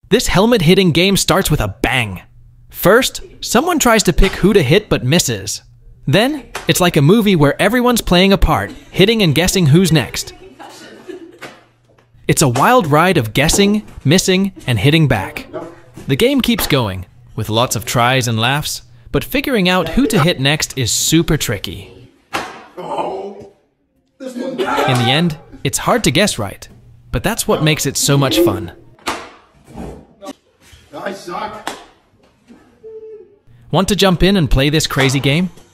This helmet-hitting game starts with a bang. First, someone tries to pick who to hit but misses. Then, it's like a movie where everyone's playing a part, hitting and guessing who's next. It's a wild ride of guessing, missing, and hitting back. The game keeps going, with lots of tries and laughs, but figuring out who to hit next is super tricky. In the end, it's hard to guess right, but that's what makes it so much fun. I suck. Want to jump in and play this crazy game?